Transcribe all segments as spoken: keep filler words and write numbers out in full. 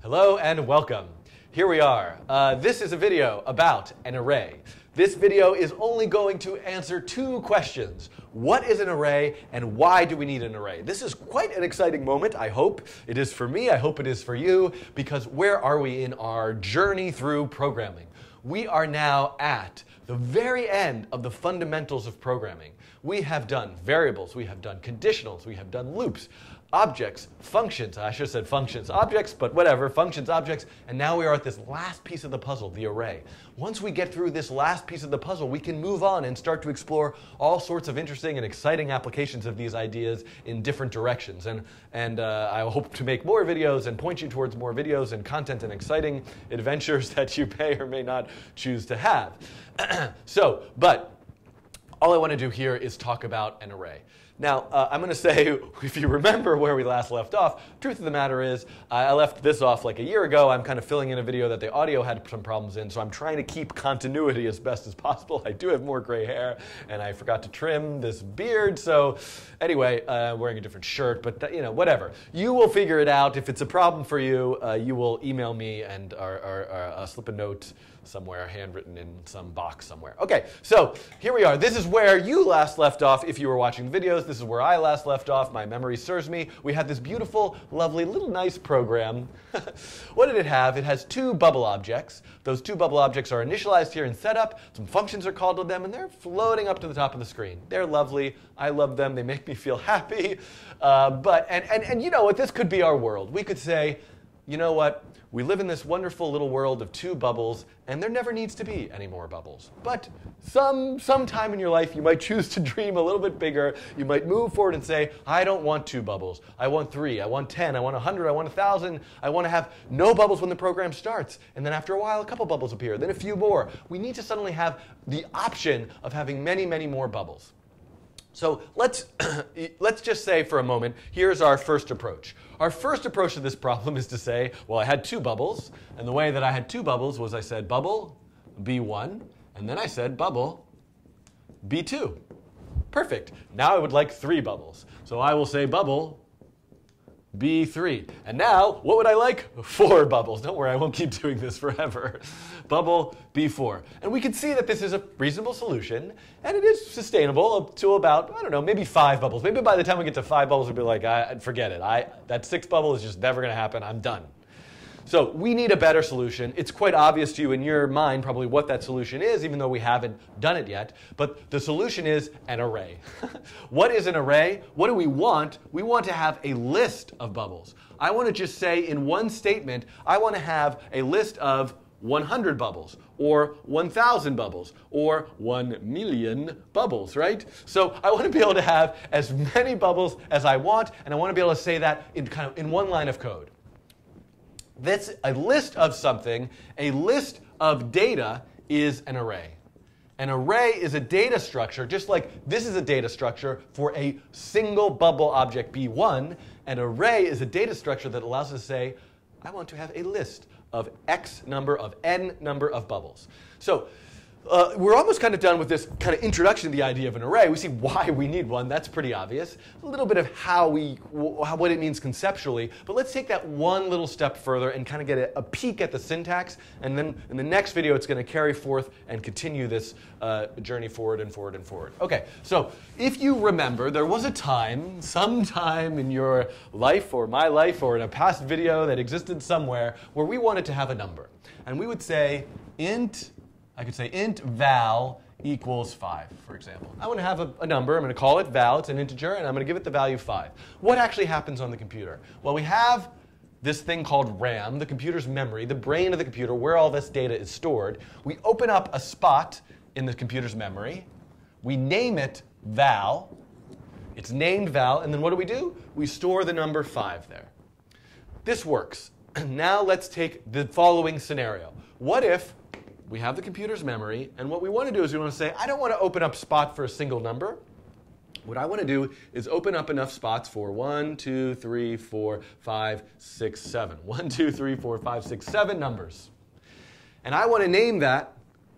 Hello and welcome. Here we are. Uh, this is a video about an array. This video is only going to answer two questions. What is an array and why do we need an array? This is quite an exciting moment, I hope. It is for me, I hope it is for you, because where are we in our journey through programming? We are now at the very end of the fundamentals of programming. We have done variables, we have done conditionals, we have done loops, objects, functions, I should have said functions, objects, but whatever, functions, objects, and now we are at this last piece of the puzzle, the array. Once we get through this last piece of the puzzle, we can move on and start to explore all sorts of interesting and exciting applications of these ideas in different directions. And, and uh, I hope to make more videos and point you towards more videos and content and exciting adventures that you may or may not choose to have. So, but all I want to do here is talk about an array. Now, uh, I'm going to say, if you remember where we last left off, truth of the matter is, uh, I left this off like a year ago. I'm kind of filling in a video that the audio had some problems in, so I'm trying to keep continuity as best as possible. I do have more gray hair, and I forgot to trim this beard, so anyway, uh, wearing a different shirt, but you know, whatever. You will figure it out. If it's a problem for you, uh, you will email me and or, or, or uh, slip a note somewhere, handwritten in some box somewhere. Okay, so here we are. This is where you last left off if you were watching the videos. This is where I last left off. My memory serves me. We had this beautiful, lovely, little nice program. What did it have? It has two bubble objects. Those two bubble objects are initialized here in setup. Some functions are called to them, and they're floating up to the top of the screen. They're lovely. I love them. They make me feel happy. Uh, but and, and, and you know what? This could be our world. We could say, you know what? We live in this wonderful little world of two bubbles, and there never needs to be any more bubbles. But some sometime in your life, you might choose to dream a little bit bigger. You might move forward and say, I don't want two bubbles. I want three. I want ten. I want a hundred. I want a thousand. I want to have no bubbles when the program starts. And then after a while, a couple bubbles appear. Then a few more. We need to suddenly have the option of having many, many more bubbles. So let's, let's just say for a moment, here's our first approach. Our first approach to this problem is to say, well, I had two bubbles, and the way that I had two bubbles was I said bubble B one, and then I said bubble B two. Perfect. Now I would like three bubbles. So I will say bubble B three. And now, what would I like? Four bubbles. Don't worry, I won't keep doing this forever. Bubble B four. And we can see that this is a reasonable solution, and it is sustainable up to about, I don't know, maybe five bubbles. Maybe by the time we get to five bubbles, we'll be like, I, forget it. I, that six bubble is just never going to happen. I'm done. So we need a better solution. It's quite obvious to you in your mind probably what that solution is, even though we haven't done it yet. But the solution is an array. What is an array? What do we want? We want to have a list of bubbles. I want to just say in one statement, I want to have a list of one hundred bubbles, or one thousand bubbles, or one million bubbles, right? So I want to be able to have as many bubbles as I want, and I want to be able to say that in kind of in one line of code. That's a list of something. A list of data is an array. An array is a data structure, just like this is a data structure for a single bubble object B one. An array is a data structure that allows us to say, I want to have a list of X number of N number of bubbles. So Uh, we're almost kind of done with this kind of introduction to the idea of an array. We see why we need one. That's pretty obvious. A little bit of how we, how, what it means conceptually. But let's take that one little step further and kind of get a, a peek at the syntax. And then in the next video, it's going to carry forth and continue this uh, journey forward and forward and forward. OK, so if you remember, there was a time, sometime in your life or my life or in a past video that existed somewhere, where we wanted to have a number. And we would say int, I could say int val equals five, for example. I want to have a, a number. I'm going to call it val. It's an integer, and I'm going to give it the value five. What actually happens on the computer? Well, we have this thing called RAM, the computer's memory, the brain of the computer, where all this data is stored. We open up a spot in the computer's memory. We name it val. It's named val, and then what do we do? We store the number five there. This works. Now let's take the following scenario. What if we have the computer's memory, and what we want to do is we want to say, I don't want to open up spot for a single number. What I want to do is open up enough spots for one, two, three, four, five, six, seven. One, two, three, four, five, six, seven numbers. And I want to name that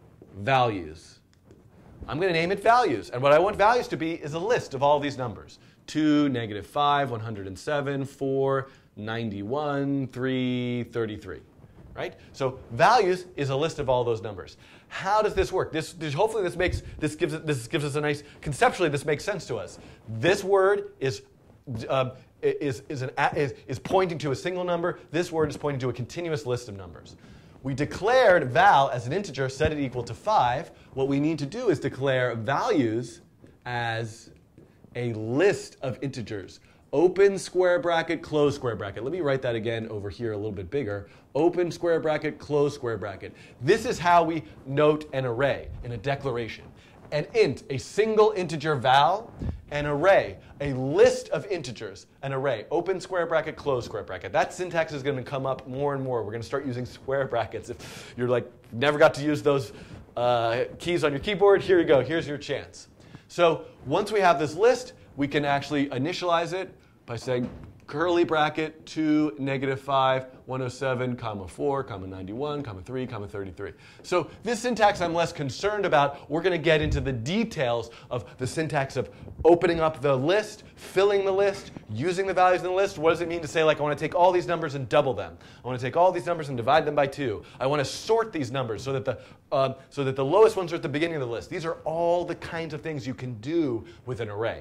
values. I'm going to name it values. And what I want values to be is a list of all these numbers. two, negative five, one hundred seven, four, ninety-one, three, thirty-three. Right? So values is a list of all those numbers. How does this work? This, this hopefully this makes this gives it, this gives us a nice conceptually this makes sense to us. This word is uh, is is an is, is pointing to a single number. This word is pointing to a continuous list of numbers. We declared val as an integer, set it equal to five. What we need to do is declare values as a list of integers. Open square bracket, close square bracket. Let me write that again over here a little bit bigger. Open square bracket, close square bracket. This is how we note an array in a declaration. An int, a single integer val. An array, a list of integers. An array, open square bracket, close square bracket. That syntax is going to come up more and more. We're going to start using square brackets. If you're like, never got to use those uh, keys on your keyboard, here you go. Here's your chance. So once we have this list, we can actually initialize it by saying curly bracket two, negative five, one oh seven, comma four, comma ninety-one, comma three, comma thirty-three. So this syntax I'm less concerned about. We're going to get into the details of the syntax of opening up the list, filling the list, using the values in the list. What does it mean to say, like, I want to take all these numbers and double them? I want to take all these numbers and divide them by two. I want to sort these numbers so that the, um, so that the lowest ones are at the beginning of the list. These are all the kinds of things you can do with an array.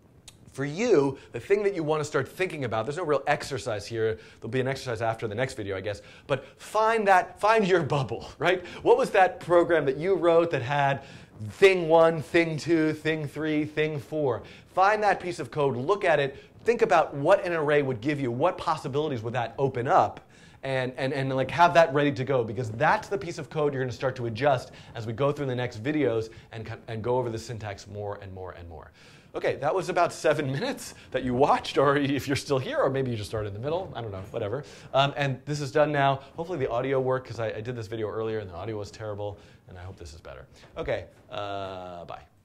For you, the thing that you want to start thinking about, there's no real exercise here. There'll be an exercise after the next video, I guess. But find that, find your bubble, right? What was that program that you wrote that had thing one, thing two, thing three, thing four? Find that piece of code, look at it, think about what an array would give you, what possibilities would that open up, and, and, and like have that ready to go, because that's the piece of code you're going to start to adjust as we go through the next videos and, and go over the syntax more and more and more. Okay, that was about seven minutes that you watched, or if you're still here, or maybe you just started in the middle. I don't know, whatever. Um, and this is done now. Hopefully the audio worked, because I, I did this video earlier and the audio was terrible, and I hope this is better. Okay, uh, bye.